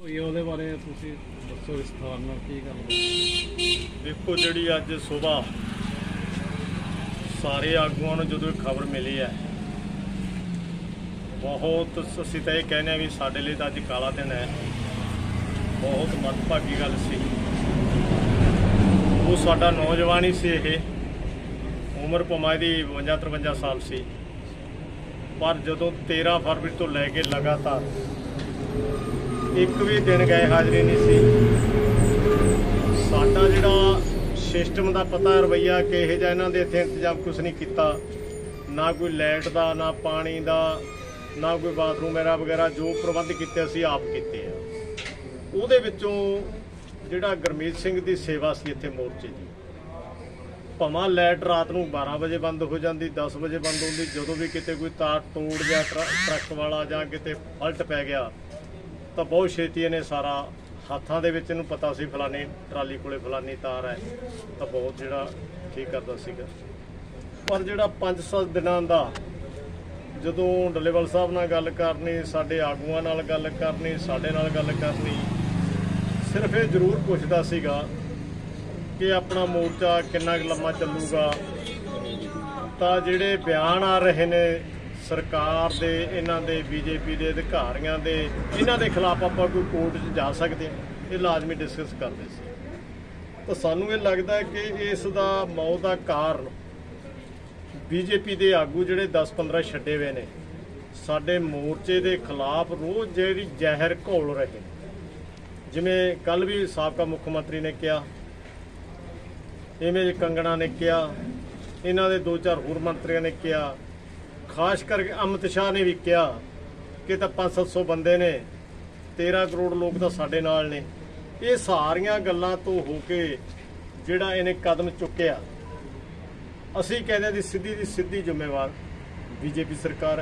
ਹੋਈ ਉਹਦੇ ਬਾਰੇ ਤੁਸੀਂ ਦੱਸੋ ਵਿਸਥਾਰ ਨਾਲ ਕੀ ਗੱਲ ਦੇਖੋ ਜਿਹੜੀ ਅੱਜ ਸੁਬਾਹ ਸਾਰੇ ਆਗੂਆਂ ਨੂੰ ਜਦੋਂ ਖਬਰ ਮਿਲੀ ਹੈ ਬਹੁਤ ਅਸੀਂ ਤਾਂ ਇਹ ਕਹਿੰਦੇ ਹਾਂ ਵੀ ਸਾਡੇ ਲਈ ਤਾਂ ਅੱਜ ਕਾਲਾ ਦਿਨ ਹੈ। ਬਹੁਤ ਮੰਦਭਾਗੀ ਗੱਲ ਸੀ। ਉਹ ਸਾਡਾ ਨੌਜਵਾਨ ਹੀ ਸੀ। ਇਹ ਉਮਰ ਭਾਵੇਂ ਦੀ 52-53 ਸਾਲ ਸੀ, ਪਰ ਜਦੋਂ 13 ਫਰਵਰੀ ਤੋਂ ਲੈ ਕੇ ਲਗਾਤਾਰ ਇੱਕ ਵੀ ਦਿਨ ਗਏ ਹਾਜ਼ਰੀ ਨਹੀਂ ਸੀ। ਸਾਡਾ ਜਿਹੜਾ ਸਿਸਟਮ ਦਾ ਪਤਾ ਰਵੱਈਆ ਕਿ ਇਹੋ ਜਿਹਾ ਇਹਨਾਂ ਦੇ ਇੱਥੇ ਇੰਤਜ਼ਾਮ ਕੁਛ ਨਹੀਂ ਕੀਤਾ, ਨਾ ਕੋਈ ਲਾਈਟ ਦਾ, ਨਾ ਪਾਣੀ ਦਾ, ਨਾ ਕੋਈ ਬਾਥਰੂਮ ਵਗੈਰਾ ਜੋ ਪ੍ਰਬੰਧ ਕੀਤੇ ਅਸੀਂ ਆਪ ਕੀਤੇ ਆ। ਉਹਦੇ ਵਿੱਚੋਂ ਜਿਹੜਾ ਗੁਰਮੀਤ ਸਿੰਘ ਦੀ ਸੇਵਾ ਸੀ ਇੱਥੇ ਮੋਰਚੇ ਦੀ, ਭਾਵੇਂ ਲਾਈਟ ਰਾਤ ਨੂੰ 12 ਵਜੇ ਬੰਦ ਹੋ ਜਾਂਦੀ, 10 ਵਜੇ ਬੰਦ ਹੁੰਦੀ, ਜਦੋਂ ਵੀ ਕਿਤੇ ਕੋਈ ਤਾਰ ਤੋੜ ਜਾਂ ਟਰੱਕ ਵਾਲਾ ਜਾਂ ਕਿਤੇ ਫਲਟ ਪੈ ਗਿਆ ਤਾਂ ਬਹੁਤ ਛੇਤੀ ਇਹਨੇ ਸਾਰਾ ਹੱਥਾਂ ਦੇ ਵਿੱਚ ਇਹਨੂੰ ਪਤਾ ਸੀ ਫਲਾਨੀ ਟਰਾਲੀ ਕੋਲੇ ਫਲਾਨੀ ਤਾਰ ਹੈ, ਤਾਂ ਬਹੁਤ ਜਿਹੜਾ ਠੀਕ ਕਰਦਾ ਸੀਗਾ। ਪਰ ਜਿਹੜਾ 5-7 ਦਿਨਾਂ ਦਾ ਜਦੋਂ ਡੱਲੇਵਾਲ ਸਾਹਿਬ ਨਾਲ ਗੱਲ ਕਰਨੀ, ਸਾਡੇ ਆਗੂਆਂ ਨਾਲ ਗੱਲ ਕਰਨੀ, ਸਾਡੇ ਨਾਲ ਗੱਲ ਕਰਨੀ, ਸਿਰਫ ਇਹ ਜ਼ਰੂਰ ਪੁੱਛਦਾ ਸੀਗਾ ਕਿ ਆਪਣਾ ਮੋਰਚਾ ਕਿੰਨਾ ਕੁ ਲੰਮਾ ਚੱਲੂਗਾ। ਤਾਂ ਜਿਹੜੇ ਬਿਆਨ ਆ ਰਹੇ ਨੇ ਸਰਕਾਰ ਦੇ, ਇਹਨਾਂ ਦੇ ਬੀਜੇਪੀ ਦੇ ਅਧਿਕਾਰੀਆਂ ਦੇ, ਇਹਨਾਂ ਦੇ ਖਿਲਾਫ ਆਪਾਂ ਕੋਈ ਕੋਰਟ 'ਚ ਜਾ ਸਕਦੇ ਹਾਂ, ਇਹ ਲਾਜ਼ਮੀ ਡਿਸਕਸ ਕਰਦੇ ਸੀ। ਤਾਂ ਸਾਨੂੰ ਇਹ ਲੱਗਦਾ ਕਿ ਇਸ ਦਾ ਮੌਤ ਦਾ ਕਾਰਨ ਬੀਜੇਪੀ ਦੇ ਆਗੂ ਜਿਹੜੇ 10-15 ਛੱਡੇ ਹੋਏ ਨੇ, ਸਾਡੇ ਮੋਰਚੇ ਦੇ ਖਿਲਾਫ ਰੋਜ਼ ਜਿਹੜੀ ਜ਼ਹਿਰ ਘੋਲ ਰਹੇ। ਜਿਵੇਂ ਕੱਲ ਵੀ ਸਾਬਕਾ ਮੁੱਖ ਮੰਤਰੀ ਨੇ ਕਿਹਾ, ਇਵੇਂ ਕੰਗਣਾ ਨੇ ਕਿਹਾ, ਇਹਨਾਂ ਦੇ 2-4 ਹੋਰ ਮੰਤਰੀਆਂ ਨੇ ਕਿਹਾ, ਖਾਸ ਕਰਕੇ ਅਮਿਤ ਸ਼ਾਹ ਨੇ ਵੀ ਕਿਹਾ ਕਿ ਤਾਂ 500-700 ਬੰਦੇ ਨੇ, 13 ਕਰੋੜ ਲੋਕ ਤਾਂ ਸਾਡੇ ਨਾਲ ਨੇ। ਇਹ ਸਾਰੀਆਂ ਗੱਲਾਂ ਤੋਂ ਹੋ ਕੇ ਜਿਹੜਾ ਇਹਨੇ ਕਦਮ ਚੁੱਕਿਆ, ਅਸੀਂ ਕਹਿੰਦੇ ਦੀ ਸਿੱਧੀ ਜ਼ਿੰਮੇਵਾਰ ਬੀਜੇਪੀ ਸਰਕਾਰ ਹੈ।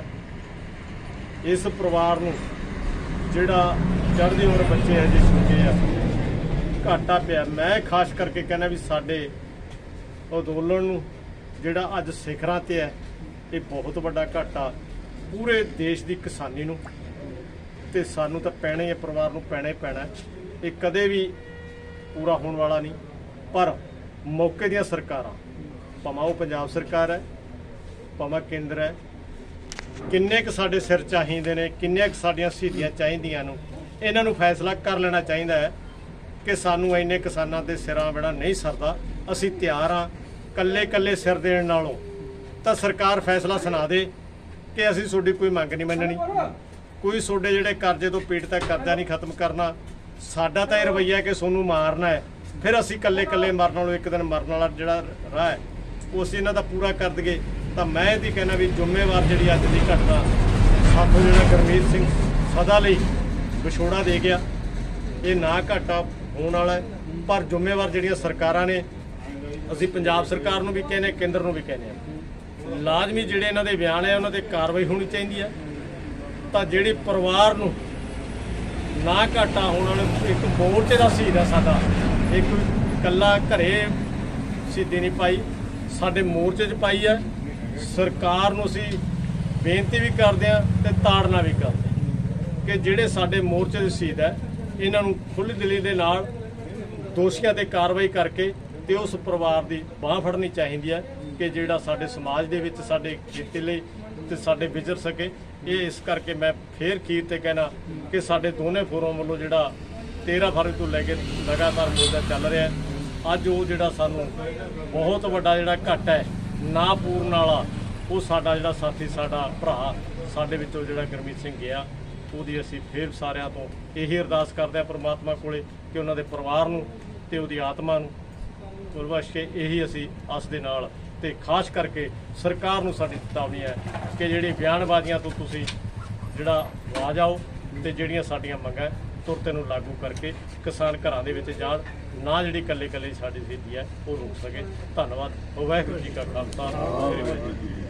ਇਸ ਪਰਿਵਾਰ ਨੂੰ ਜਿਹੜਾ ਚੜ੍ਹਦੀ ਉਮਰ ਬੱਚੇ ਹੈ ਜੇ ਛੋਟੇ ਆ, ਘਾਟਾ ਪਿਆ। ਮੈਂ ਖਾਸ ਕਰਕੇ ਕਹਿੰਦਾ ਵੀ ਸਾਡੇ ਅੰਦੋਲਨ ਨੂੰ ਜਿਹੜਾ ਅੱਜ ਸਿਖਰਾਂ ਤੇ ਹੈ, ਇਹ ਬਹੁਤ ਵੱਡਾ ਘਾਟਾ ਪੂਰੇ ਦੇਸ਼ ਦੀ ਕਿਸਾਨੀ ਨੂੰ, ਤੇ ਸਾਨੂੰ ਤਾਂ ਪੈਣਾ ਹੀ ਹੈ, ਪਰਿਵਾਰ ਨੂੰ ਪੈਣਾ ਹੀ ਪੈਣਾ। ਇਹ ਕਦੇ ਵੀ ਪੂਰਾ ਹੋਣ ਵਾਲਾ ਨਹੀਂ। ਪਰ ਮੌਕੇ ਦੀਆਂ ਸਰਕਾਰਾਂ, ਭਾਵੇਂ ਉਹ ਪੰਜਾਬ ਸਰਕਾਰ ਹੈ, ਭਾਵੇਂ ਕੇਂਦਰ ਹੈ, ਕਿੰਨੇ ਕੁ ਸਾਡੇ ਸਿਰ ਚਾਹੀਦੇ ਨੇ, ਕਿੰਨੀਆਂ ਕੁ ਸਾਡੀਆਂ ਸ਼ਹੀਦੀਆਂ ਚਾਹੀਦੀਆਂ ਨੂੰ, ਇਹਨਾਂ ਨੂੰ ਫੈਸਲਾ ਕਰ ਲੈਣਾ ਚਾਹੀਦਾ ਹੈ ਕਿ ਸਾਨੂੰ ਇੰਨੇ ਕਿਸਾਨਾਂ ਦੇ ਸਿਰਾਂ ਬਿਨਾਂ ਨਹੀਂ ਸਰਦਾ। ਅਸੀਂ ਤਿਆਰ ਹਾਂ ਕੱਲੇ ਸਿਰ ਦੇਣ ਨਾਲੋਂ ਤਾਂ ਸਰਕਾਰ ਫੈਸਲਾ ਸੁਣਾ ਦੇ ਕਿ ਅਸੀਂ ਤੁਹਾਡੀ ਕੋਈ ਮੰਗ ਨਹੀਂ ਮੰਨਣੀ, ਕੋਈ ਤੁਹਾਡੇ ਜਿਹੜੇ ਕਰਜ਼ੇ ਤੋਂ ਪੀੜਤ ਕਰਜ਼ਾ ਨਹੀਂ ਖਤਮ ਕਰਨਾ। ਸਾਡਾ ਤਾਂ ਇਹ ਰਵੱਈਆ ਕਿ ਤੁਹਾਨੂੰ ਮਾਰਨਾ ਹੈ, ਫਿਰ ਅਸੀਂ ਕੱਲੇ ਮਰਨ ਨਾਲੋਂ ਇੱਕ ਦਿਨ ਮਰਨ ਵਾਲਾ ਜਿਹੜਾ ਰਾਹ ਹੈ ਉਹ ਅਸੀਂ ਇਹਨਾਂ ਦਾ ਪੂਰਾ ਕਰ ਦਈਏ। ਤਾਂ ਮੈਂ ਇਹਦੀ ਕਹਿਣਾ ਵੀ ਜ਼ਿੰਮੇਵਾਰ ਜਿਹੜੀ ਅੱਜ ਦੀ ਘਟਨਾ, ਸਾਥੋਂ ਜਿਹੜਾ ਗੁਰਮੀਤ ਸਿੰਘ ਸਦਾ ਲਈ ਵਿਛੋੜਾ ਦੇ ਗਿਆ, ਇਹ ਨਾ ਘਾਟਾ ਹੋਣ ਵਾਲਾ। ਪਰ ਜ਼ਿੰਮੇਵਾਰ ਜਿਹੜੀਆਂ ਸਰਕਾਰਾਂ ਨੇ, ਅਸੀਂ ਪੰਜਾਬ ਸਰਕਾਰ ਨੂੰ ਵੀ ਕਹਿੰਦੇ, ਕੇਂਦਰ ਨੂੰ ਵੀ ਕਹਿੰਦੇ ਹਾਂ, ਲਾਜ਼ਮੀ ਜਿਹੜੇ ਇਹਨਾਂ ਦੇ ਬਿਆਨ ਹੈ ਉਹਨਾਂ ਤੇ ਕਾਰਵਾਈ ਹੋਣੀ ਚਾਹੀਦੀ ਹੈ। ਤਾਂ ਜਿਹੜੀ ਪਰਿਵਾਰ ਨੂੰ ਨਾ ਘਾਟਾ ਹੋਣ ਵਾਲੇ, ਇੱਕ ਮੋਰਚੇ ਦਾ ਸ਼ਹੀਦ ਹੈ ਸਾਡਾ, ਇੱਕ ਇਕੱਲਾ ਘਰੇ ਸ਼ਹੀਦੀ ਨਹੀਂ ਪਾਈ, ਸਾਡੇ ਮੋਰਚੇ 'ਚ ਪਾਈ ਹੈ। ਸਰਕਾਰ ਨੂੰ ਅਸੀਂ ਬੇਨਤੀ ਵੀ ਕਰਦੇ ਹਾਂ ਤੇ ਤਾੜਨਾ ਵੀ ਕਰਦੇ ਹਾਂ ਕਿ ਜਿਹੜੇ ਸਾਡੇ ਮੋਰਚੇ ਦੇ ਸ਼ਹੀਦ ਹੈ, ਇਹਨਾਂ ਨੂੰ ਖੁੱਲ੍ਹੀ ਦਿਲੀ ਦੇ ਨਾਲ ਦੋਸ਼ੀਆਂ ਤੇ ਕਾਰਵਾਈ ਕਰਕੇ ਤੇ ਉਸ ਪਰਿਵਾਰ ਦੀ ਬਾਂਹ ਫੜਨੀ ਚਾਹੀਦੀ ਹੈ ਕਿ ਜਿਹੜਾ ਸਾਡੇ ਸਮਾਜ ਦੇ ਵਿੱਚ ਸਾਡੇ ਖੇਤੀ ਲਈ ਤੇ ਸਾਡੇ ਵਿਚਰ ਸਕੇ। ਇਹ ਇਸ ਕਰਕੇ ਮੈਂ ਫੇਰ ਅਖੀਰ ਤੇ ਕਹਿਣਾ ਕਿ ਸਾਡੇ ਦੋਨੇ ਫੋਰਮ ਵੱਲੋਂ ਜਿਹੜਾ 13 ਫਰਵਰੀ ਤੋਂ ਲੈ ਕੇ ਲਗਾਤਾਰ ਮੋਰਚਾ ਚੱਲ ਰਿਹਾ, ਅੱਜ ਉਹ ਜਿਹੜਾ ਸਾਨੂੰ ਬਹੁਤ ਵੱਡਾ ਜਿਹੜਾ ਘਾਟਾ ਹੈ ਨਾ ਪੂਰਨ ਵਾਲਾ, ਉਹ ਸਾਡਾ ਜਿਹੜਾ ਸਾਥੀ, ਸਾਡਾ ਭਰਾ, ਸਾਡੇ ਵਿੱਚੋਂ ਜਿਹੜਾ ਗੁਰਮੀਤ ਸਿੰਘ ਗਿਆ, ਉਹਦੀ ਅਸੀਂ ਫੇਰ ਸਾਰਿਆਂ ਤੋਂ ਇਹੀ ਅਰਦਾਸ ਕਰਦੇ ਹਾਂ ਪਰਮਾਤਮਾ ਕੋਲੇ ਕਿ ਉਹਨਾਂ ਦੇ ਪਰਿਵਾਰ ਨੂੰ ਤੇ ਉਹਦੀ ਆਤਮਾ ਨੂੰ ਬਖਸ਼ ਕੇ। ਇਹੀ ਅਸੀਂ ਆਸ ਦੇ ਨਾਲ, ਤੇ ਖਾਸ ਕਰਕੇ ਸਰਕਾਰ ਨੂੰ ਸਾਡੀ ਚੇਤਾਵਨੀ ਹੈ ਕਿ ਜਿਹੜੀ ਬਿਆਨਬਾਜ਼ੀਆਂ ਤੋਂ ਤੁਸੀਂ ਜਿਹੜਾ ਆ ਜਾਓ ਤੇ ਜਿਹੜੀਆਂ ਸਾਡੀਆਂ ਮੰਗਾਂ ਤੁਰਤ ਨੂੰ ਲਾਗੂ ਕਰਕੇ ਕਿਸਾਨ ਘਰਾਂ ਦੇ ਵਿੱਚ ਜਾਣ, ਨਾ ਜਿਹੜੀ ਕੱਲੇ ਸਾਡੀ ਸ਼ਹੀਦੀ ਹੈ ਉਹ ਰੁਕ ਸਕੇ। ਧੰਨਵਾਦ। ਵਾਹਿਗੁਰੂ ਜੀ ਕਾ ਖਾਲਸਾ, ਵਾਹਿਗੁਰੂ ਜੀ ਕੀ ਫਤਿਹ।